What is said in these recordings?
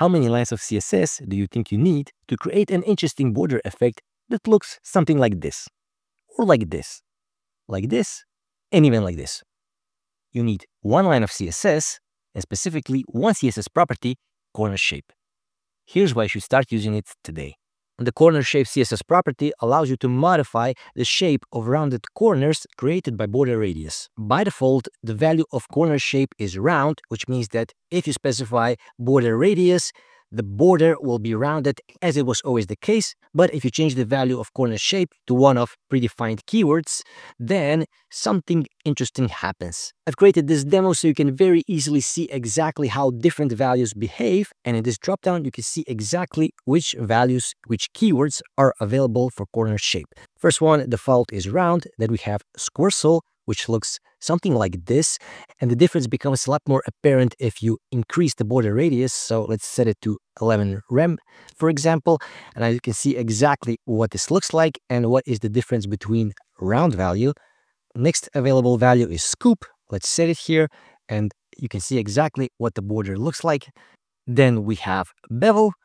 How many lines of CSS do you think you need to create an interesting border effect that looks something like this? Or like this, and even like this? You need one line of CSS, and specifically one CSS property, corner shape. Here's why you should start using it today. The corner shape CSS property allows you to modify the shape of rounded corners created by border radius. By default, the value of corner shape is round, which means that if you specify border radius, the border will be rounded as it was always the case. But if you change the value of corner shape to one of predefined keywords, then something interesting happens. I've created this demo so you can very easily see exactly how different values behave. And in this dropdown, you can see exactly which values, which keywords are available for corner shape. First one, default is round. Then we have squircel, which looks something like this. And the difference becomes a lot more apparent if you increase the border radius. So let's set it to 11 rem, for example. And now you can see exactly what this looks like and what is the difference between round value. Next available value is scoop. Let's set it here and you can see exactly what the border looks like. Then we have bevel.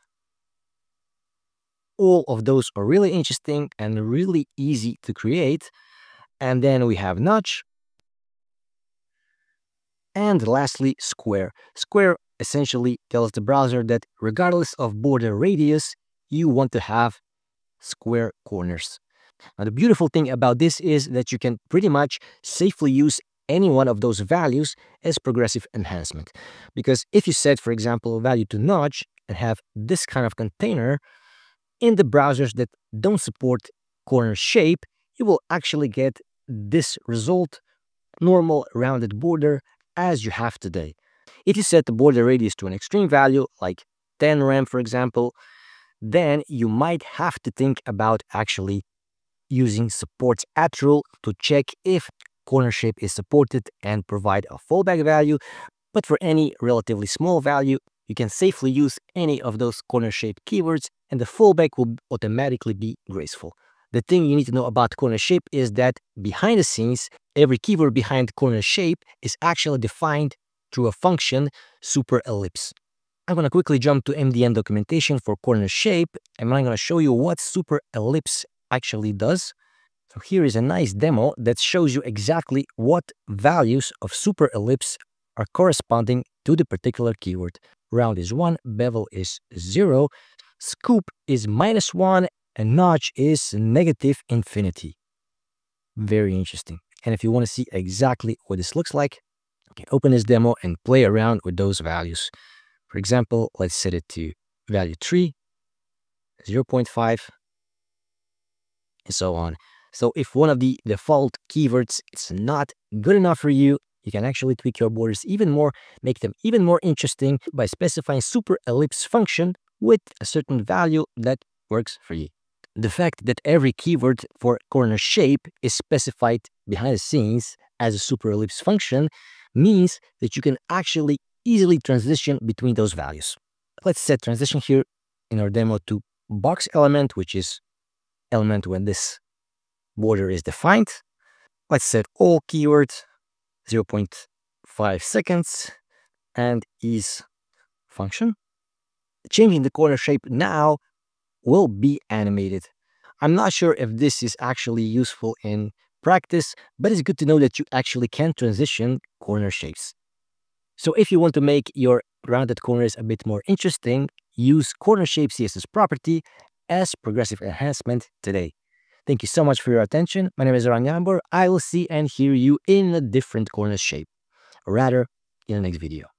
All of those are really interesting and really easy to create. And then we have notch. And lastly, square. Square essentially tells the browser that regardless of border radius, you want to have square corners. Now, the beautiful thing about this is that you can pretty much safely use any one of those values as progressive enhancement. Because if you set, for example, a value to notch and have this kind of container, in the browsers that don't support corner shape, you will actually get this result, normal rounded border, as you have today. If you set the border radius to an extreme value, like 10 rem, for example, then you might have to think about actually using supports at rule to check if corner shape is supported and provide a fallback value. But for any relatively small value, you can safely use any of those corner shape keywords and the fallback will automatically be graceful. The thing you need to know about corner shape is that behind the scenes, every keyword behind corner shape is actually defined through a function, superellipse. I'm going to quickly jump to MDN documentation for corner shape, and I'm going to show you what superellipse actually does. So here is a nice demo that shows you exactly what values of superellipse are corresponding to the particular keyword. Round is 1, bevel is 0, scoop is -1, and notch is -infinity. Very interesting. And if you want to see exactly what this looks like, you can open this demo and play around with those values. For example, let's set it to value 3, 0.5, and so on. So if one of the default keywords is not good enough for you, you can actually tweak your borders even more, make them even more interesting by specifying superellipse function with a certain value that works for you. The fact that every keyword for corner shape is specified behind the scenes as a superellipse function means that you can actually easily transition between those values. Let's set transition here in our demo to box element, which is element when this border is defined. Let's set all keywords 0.5 seconds and ease function. Changing the corner shape now will be animated. I'm not sure if this is actually useful in practice, but it's good to know that you actually can transition corner shapes. So if you want to make your rounded corners a bit more interesting, use corner shape CSS property as progressive enhancement today. Thank you so much for your attention. My name is Zoran Jambor. I will see and hear you in a different corner shape, or rather in the next video.